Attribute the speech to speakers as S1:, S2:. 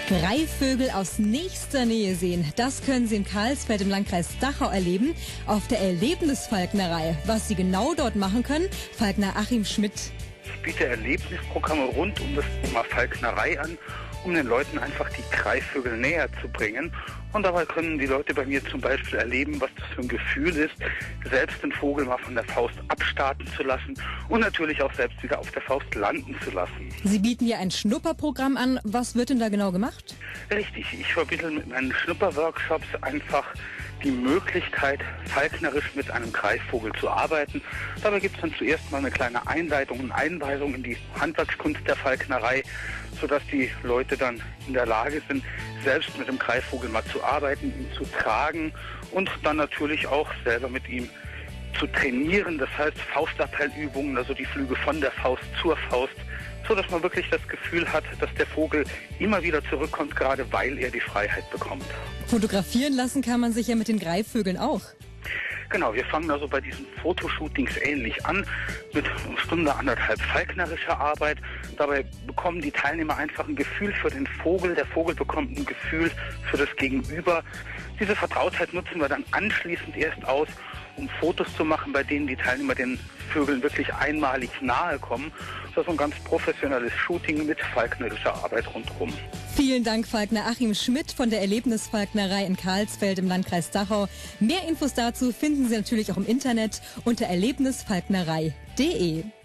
S1: Greifvögel aus nächster Nähe sehen, das können Sie in Karlsfeld im Landkreis Dachau erleben, auf der Erlebnisfalknerei. Was Sie genau dort machen können, Falkner Achim Schmidt.
S2: Ich biete Erlebnisprogramme rund um das Thema Falknerei an, um den Leuten einfach die Greifvögel näher zu bringen. Und dabei können die Leute bei mir zum Beispiel erleben, was das für ein Gefühl ist, selbst den Vogel mal von der Faust abstarten zu lassen und natürlich auch selbst wieder auf der Faust landen zu lassen.
S1: Sie bieten ja ein Schnupperprogramm an. Was wird denn da genau gemacht?
S2: Richtig, ich vermittle mit meinen Schnupperworkshops einfach die Möglichkeit, falknerisch mit einem Greifvogel zu arbeiten. Dabei gibt es dann zuerst mal eine kleine Einleitung und Einweisung in die Handwerkskunst der Falknerei, sodass die Leute dann in der Lage sind, selbst mit dem Greifvogel mal zu arbeiten, ihn zu tragen und dann natürlich auch selber mit ihm zu trainieren. Das heißt Faustabteilübungen, also die Flüge von der Faust zur Faust, so dass man wirklich das Gefühl hat, dass der Vogel immer wieder zurückkommt, gerade weil er die Freiheit bekommt.
S1: Fotografieren lassen kann man sich ja mit den Greifvögeln auch.
S2: Genau, wir fangen also bei diesen Fotoshootings ähnlich an, mit einer Stunde, anderthalb falknerischer Arbeit. Dabei bekommen die Teilnehmer einfach ein Gefühl für den Vogel, der Vogel bekommt ein Gefühl für das Gegenüber. Diese Vertrautheit nutzen wir dann anschließend erst aus, um Fotos zu machen, bei denen die Teilnehmer den Vögeln wirklich einmalig nahe kommen. Das ist ein ganz professionelles Shooting mit falknerischer Arbeit rundherum.
S1: Vielen Dank, Falkner Achim Schmidt von der Erlebnisfalknerei in Karlsfeld im Landkreis Dachau. Mehr Infos dazu finden Sie natürlich auch im Internet unter erlebnisfalknerei.de.